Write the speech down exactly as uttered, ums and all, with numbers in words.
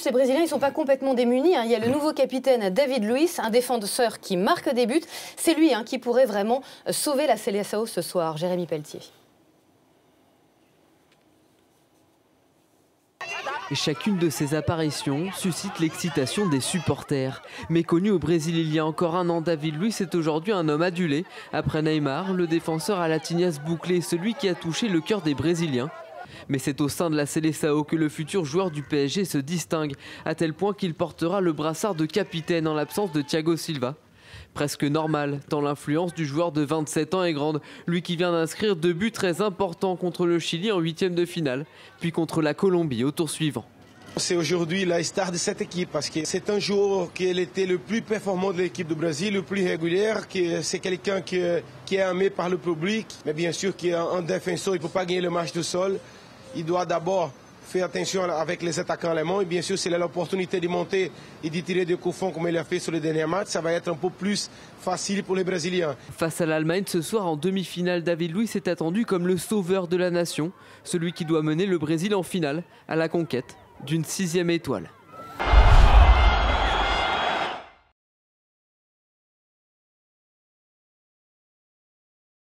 plus, les Brésiliens ne sont pas complètement démunis. Hein. Il y a le nouveau capitaine David Luiz, un défenseur qui marque des buts. C'est lui hein, qui pourrait vraiment sauver la Seleção ce soir. Jérémy Pelletier. Et chacune de ces apparitions suscite l'excitation des supporters. Méconnu au Brésil il y a encore un an, David Luiz est aujourd'hui un homme adulé. Après Neymar, le défenseur à la tignasse bouclée, celui qui a touché le cœur des Brésiliens. Mais c'est au sein de la Seleção que le futur joueur du P S G se distingue, à tel point qu'il portera le brassard de capitaine en l'absence de Thiago Silva. Presque normal, tant l'influence du joueur de vingt-sept ans est grande, lui qui vient d'inscrire deux buts très importants contre le Chili en huitième de finale, puis contre la Colombie au tour suivant. C'est aujourd'hui la star de cette équipe parce que c'est un joueur qui était le plus performant de l'équipe du Brésil, le plus régulier, c'est quelqu'un qui, qui est aimé par le public, mais bien sûr qu'un défenseur, il ne peut pas gagner le match de sol. Il doit d'abord faire attention avec les attaquants allemands et bien sûr s'il a l'opportunité de monter et de tirer des coups francs comme il a fait sur le dernier match, ça va être un peu plus facile pour les Brésiliens. Face à l'Allemagne ce soir en demi-finale, David Luiz est attendu comme le sauveur de la nation, celui qui doit mener le Brésil en finale à la conquête d'une sixième étoile.